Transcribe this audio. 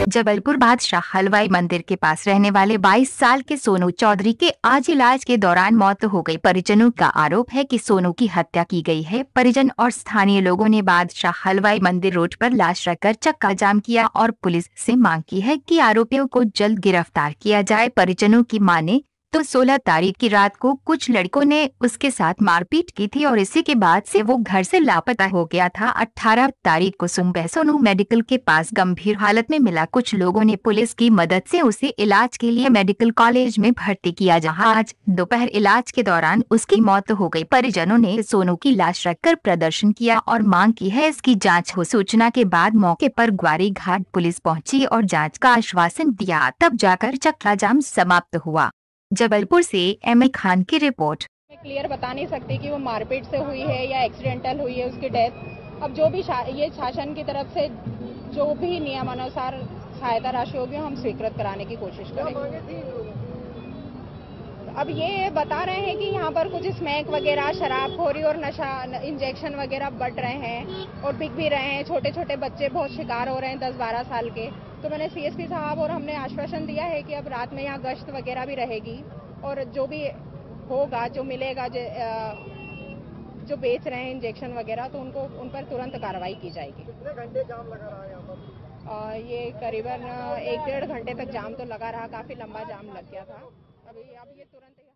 जबलपुर बादशाह हलवाई मंदिर के पास रहने वाले 22 साल के सोनू चौधरी के आज इलाज के दौरान मौत हो गई। परिजनों का आरोप है कि सोनू की हत्या की गई है। परिजन और स्थानीय लोगों ने बादशाह हलवाई मंदिर रोड पर लाश रखकर चक्का जाम किया और पुलिस से मांग की है कि आरोपियों को जल्द गिरफ्तार किया जाए। परिजनों की माने तो 16 तारीख की रात को कुछ लड़कों ने उसके साथ मारपीट की थी और इसी के बाद से वो घर से लापता हो गया था। 18 तारीख को सुबह सोनू मेडिकल के पास गंभीर हालत में मिला। कुछ लोगों ने पुलिस की मदद से उसे इलाज के लिए मेडिकल कॉलेज में भर्ती किया, जहां आज दोपहर इलाज के दौरान उसकी मौत हो गई। परिजनों ने सोनू की लाश रखकर प्रदर्शन किया और मांग की है इसकी जाँच हो। सूचना के बाद मौके पर ग्वारी घाट पुलिस पहुंची और जाँच का आश्वासन दिया, तब जाकर चक्का जाम समाप्त हुआ। जबलपुर से एम ए खान की रिपोर्ट। मैं क्लियर बता नहीं सकती कि वो मारपीट से हुई है या एक्सीडेंटल हुई है उसकी डेथ। अब जो भी ये शासन की तरफ से जो भी नियमानुसार सहायता राशि होगी हम स्वीकृत कराने की कोशिश करेंगे। अब ये बता रहे हैं कि यहाँ पर कुछ स्मैक वगैरह, शराबखोरी और नशा इंजेक्शन वगैरह बढ़ रहे हैं और बिक भी रहे हैं। छोटे छोटे बच्चे बहुत शिकार हो रहे हैं 10-12 साल के। तो मैंने सीएसपी साहब और हमने आश्वासन दिया है कि अब रात में यहाँ गश्त वगैरह भी रहेगी और जो भी होगा, जो मिलेगा, जो बेच रहे हैं इंजेक्शन वगैरह, तो उन पर तुरंत कार्रवाई की जाएगी। कितने घंटे जाम लगा रहा है यहाँ पर? ये करीबन 1-1.5 घंटे तक जाम तो लगा रहा, काफी लंबा जाम लग गया था। अब ये तुरंत